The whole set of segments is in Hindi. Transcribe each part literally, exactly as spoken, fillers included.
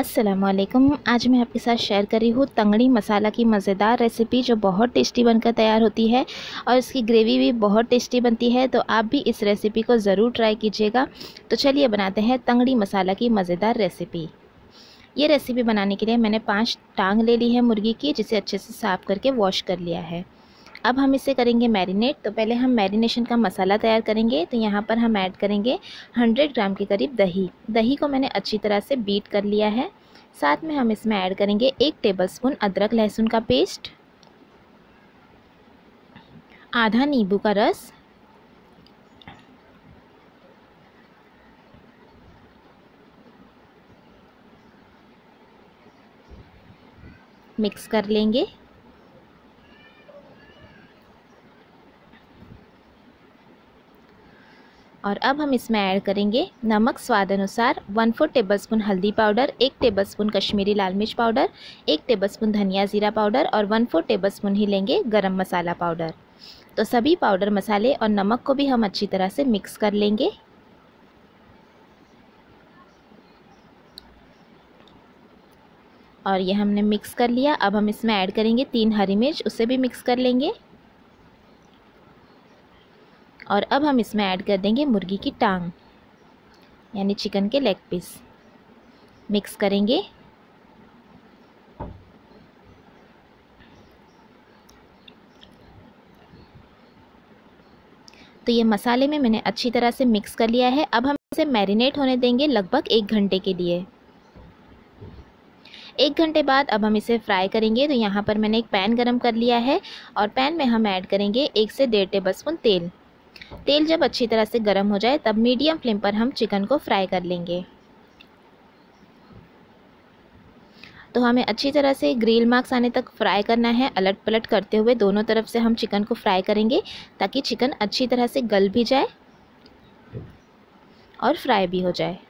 अस्सलामुअलैकुम। आज मैं आपके साथ शेयर कर रही हूँ तंगड़ी मसाला की मज़ेदार रेसिपी जो बहुत टेस्टी बनकर तैयार होती है और इसकी ग्रेवी भी बहुत टेस्टी बनती है। तो आप भी इस रेसिपी को ज़रूर ट्राई कीजिएगा। तो चलिए बनाते हैं तंगड़ी मसाला की मज़ेदार रेसिपी। ये रेसिपी बनाने के लिए मैंने पाँच टांग ले ली है मुर्गी की, जिसे अच्छे से साफ़ करके वॉश कर लिया है। अब हम इसे करेंगे मैरिनेट। तो पहले हम मैरिनेशन का मसाला तैयार करेंगे। तो यहाँ पर हम ऐड करेंगे सौ ग्राम के करीब दही। दही को मैंने अच्छी तरह से बीट कर लिया है। साथ में हम इसमें ऐड करेंगे एक टेबलस्पून अदरक लहसुन का पेस्ट, आधा नींबू का रस, मिक्स कर लेंगे। और अब हम इसमें ऐड करेंगे नमक स्वाद अनुसार, वन फोर टेबलस्पून हल्दी पाउडर, एक टेबलस्पून कश्मीरी लाल मिर्च पाउडर, एक टेबलस्पून धनिया जीरा पाउडर और वन फोर टेबलस्पून ही लेंगे गरम मसाला पाउडर। तो सभी पाउडर मसाले और नमक को भी हम अच्छी तरह से मिक्स कर लेंगे। और ये हमने मिक्स कर लिया। अब हम इसमें ऐड करेंगे तीन हरी मिर्च, उसे भी मिक्स कर लेंगे। और अब हम इसमें ऐड कर देंगे मुर्गी की टांग यानी चिकन के लेग पीस, मिक्स करेंगे। तो ये मसाले में मैंने अच्छी तरह से मिक्स कर लिया है। अब हम इसे मैरिनेट होने देंगे लगभग एक घंटे के लिए। एक घंटे बाद अब हम इसे फ्राई करेंगे। तो यहाँ पर मैंने एक पैन गरम कर लिया है और पैन में हम ऐड करेंगे एक से डेढ़ टेबलस्पून तेल। तेल जब अच्छी तरह से गर्म हो जाए तब मीडियम फ्लेम पर हम चिकन को फ्राई कर लेंगे। तो हमें अच्छी तरह से ग्रिल मार्क्स आने तक फ्राई करना है। अलट पलट करते हुए दोनों तरफ से हम चिकन को फ्राई करेंगे ताकि चिकन अच्छी तरह से गल भी जाए और फ्राई भी हो जाए।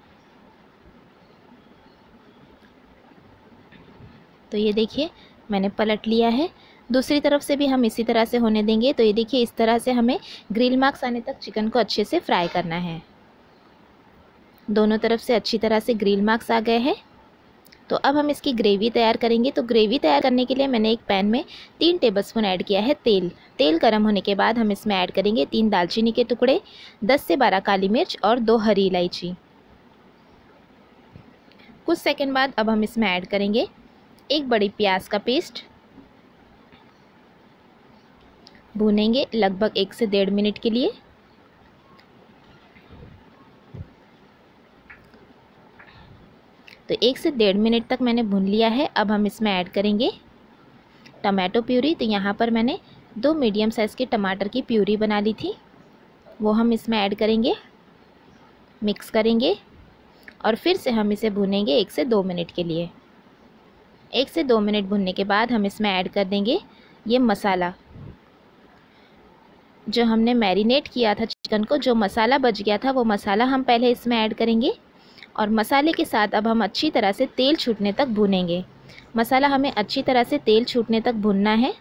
तो ये देखिए मैंने पलट लिया है। दूसरी तरफ से भी हम इसी तरह से होने देंगे। तो ये देखिए इस तरह से हमें ग्रिल मार्क्स आने तक चिकन को अच्छे से फ्राई करना है। दोनों तरफ से अच्छी तरह से ग्रिल मार्क्स आ गए हैं। तो अब हम इसकी ग्रेवी तैयार करेंगे। तो ग्रेवी तैयार करने के लिए मैंने एक पैन में तीन टेबलस्पून ऐड किया है तेल। तेल गर्म होने के बाद हम इसमें ऐड करेंगे तीन दालचीनी के टुकड़े, दस से बारह काली मिर्च और दो हरी इलायची। कुछ सेकंड बाद अब हम इसमें ऐड करेंगे एक बड़ी प्याज का पेस्ट। भूनेंगे लगभग एक से डेढ़ मिनट के लिए। तो एक से डेढ़ मिनट तक मैंने भून लिया है। अब हम इसमें ऐड करेंगे टमाटो प्यूरी। तो यहाँ पर मैंने दो मीडियम साइज़ के टमाटर की प्यूरी बना ली थी, वो हम इसमें ऐड करेंगे, मिक्स करेंगे और फिर से हम इसे भूनेंगे एक से दो मिनट के लिए। एक से दो मिनट भुनने के बाद हम इसमें ऐड कर देंगे ये मसाला जो हमने मैरिनेट किया था चिकन को। जो मसाला बच गया था वो मसाला हम पहले इसमें ऐड करेंगे और मसाले के साथ अब हम अच्छी तरह से तेल छूटने तक भूनेंगे। मसाला हमें अच्छी तरह से तेल छूटने तक भूनना है।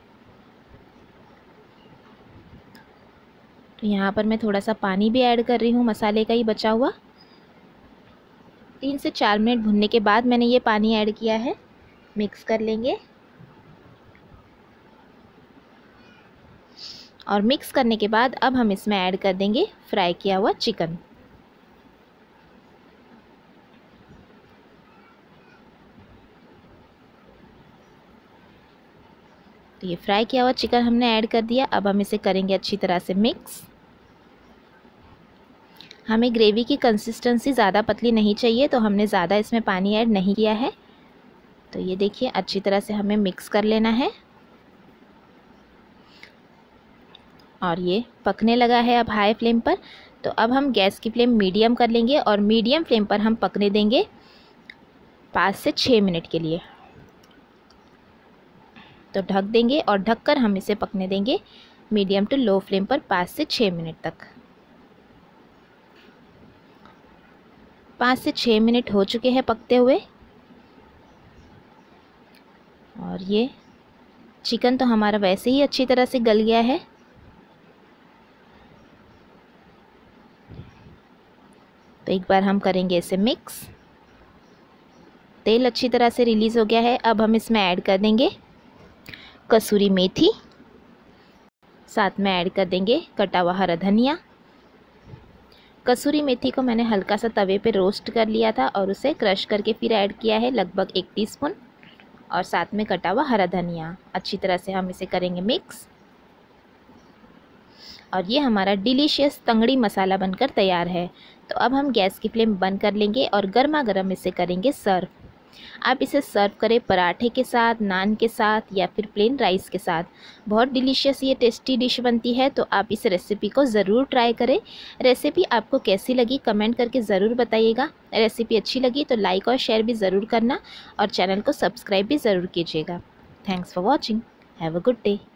तो यहाँ पर मैं थोड़ा सा पानी भी ऐड कर रही हूँ मसाले का ही बचा हुआ। तीन से चार मिनट भुनने के बाद मैंने ये पानी ऐड किया है, मिक्स कर लेंगे। और मिक्स करने के बाद अब हम इसमें ऐड कर देंगे फ्राई किया हुआ चिकन। तो ये फ्राई किया हुआ चिकन हमने ऐड कर दिया। अब हम इसे करेंगे अच्छी तरह से मिक्स। हमें ग्रेवी की कंसिस्टेंसी ज़्यादा पतली नहीं चाहिए, तो हमने ज़्यादा इसमें पानी ऐड नहीं किया है। तो ये देखिए अच्छी तरह से हमें मिक्स कर लेना है। और ये पकने लगा है अब हाई फ्लेम पर। तो अब हम गैस की फ्लेम मीडियम कर लेंगे और मीडियम फ्लेम पर हम पकने देंगे पाँच से छः मिनट के लिए। तो ढक देंगे और ढककर हम इसे पकने देंगे मीडियम टू लो फ्लेम पर पाँच से छः मिनट तक। पाँच से छः मिनट हो चुके हैं पकते हुए और ये चिकन तो हमारा वैसे ही अच्छी तरह से गल गया है। तो एक बार हम करेंगे इसे मिक्स। तेल अच्छी तरह से रिलीज़ हो गया है। अब हम इसमें ऐड कर देंगे कसूरी मेथी, साथ में ऐड कर देंगे कटा हुआ हरा धनिया। कसूरी मेथी को मैंने हल्का सा तवे पे रोस्ट कर लिया था और उसे क्रश करके फिर ऐड किया है, लगभग एक टीस्पून, और साथ में कटा हुआ हरा धनिया। अच्छी तरह से हम इसे करेंगे मिक्स और ये हमारा डिलीशियस तंगड़ी मसाला बनकर तैयार है। तो अब हम गैस की फ्लेम बंद कर लेंगे और गर्मा गर्म इसे करेंगे सर्व। आप इसे सर्व करें पराठे के साथ, नान के साथ या फिर प्लेन राइस के साथ। बहुत डिलीशियस ये टेस्टी डिश बनती है, तो आप इस रेसिपी को ज़रूर ट्राई करें। रेसिपी आपको कैसी लगी कमेंट करके ज़रूर बताइएगा। रेसिपी अच्छी लगी तो लाइक और शेयर भी ज़रूर करना और चैनल को सब्सक्राइब भी ज़रूर कीजिएगा। Thanks for watching. Have a good day.